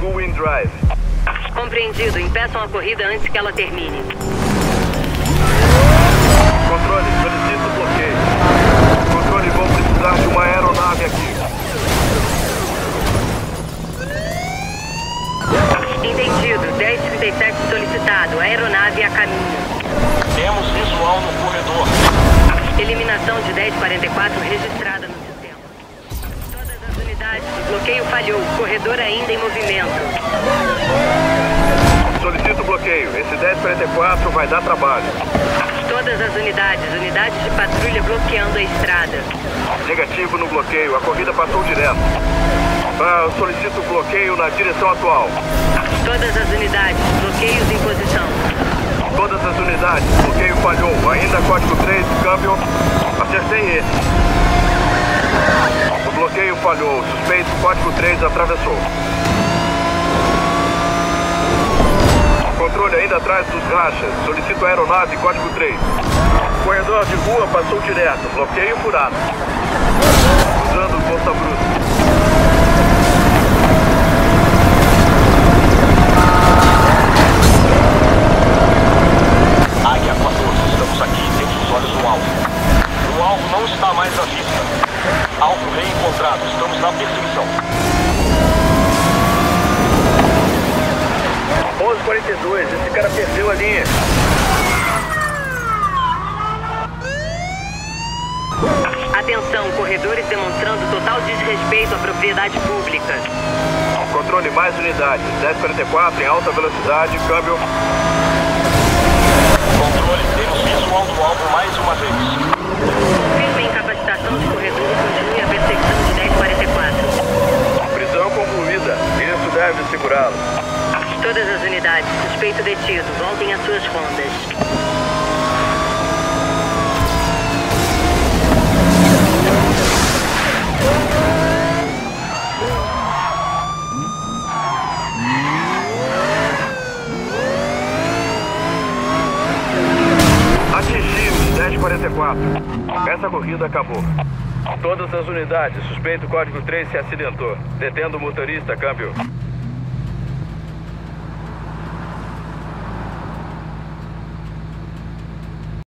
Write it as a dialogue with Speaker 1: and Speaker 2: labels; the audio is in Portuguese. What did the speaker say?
Speaker 1: Full Wind Drive.
Speaker 2: Compreendido. Impeçam a corrida antes que ela termine.
Speaker 1: Controle, solicito bloqueio. Controle, vão precisar de uma aeronave aqui.
Speaker 2: Entendido. 1037 solicitado. Aeronave a caminho.
Speaker 3: Temos visual no corredor.
Speaker 2: Eliminação de 1044 registrada no sistema. Todas as unidades. O bloqueio falhou. Corredor ainda em movimento.
Speaker 1: Solicito bloqueio. Esse 1044 vai dar trabalho.
Speaker 2: Todas as unidades. Unidades de patrulha bloqueando a estrada.
Speaker 1: Negativo no bloqueio. A corrida passou direto. Solicito bloqueio na direção atual.
Speaker 2: Todas as unidades. Bloqueios em posição.
Speaker 1: Todas as unidades. Bloqueio falhou. Ainda código 3, câmbio. Acertei esse. O bloqueio falhou. Suspeito, código 3 atravessou. Controle ainda atrás dos rachas. Solicito aeronave, código 3. Corredor de rua passou direto. Bloqueio furado. Usando força bruta.
Speaker 3: Águia 14, estamos aqui e temos os olhos no alvo. O alvo não está mais à vista. Alvo reencontrado, estamos na perseguição.
Speaker 1: 11:42, esse cara perdeu a linha.
Speaker 2: Atenção, corredores demonstrando total desrespeito à propriedade pública.
Speaker 1: Controle mais unidades. 1044 em alta velocidade, câmbio.
Speaker 3: Controle, temos visual do alvo mais uma vez.
Speaker 2: Confirme a incapacitação dos corredores e continue a perseguição de 1044.
Speaker 1: Prisão concluída. Isso deve segurá-lo.
Speaker 2: Todas as unidades. Suspeito detido. Voltem às suas rondas.
Speaker 1: Atingimos 1044. Essa corrida acabou. Todas as unidades. Suspeito código 3 se acidentou. Detendo o motorista, câmbio.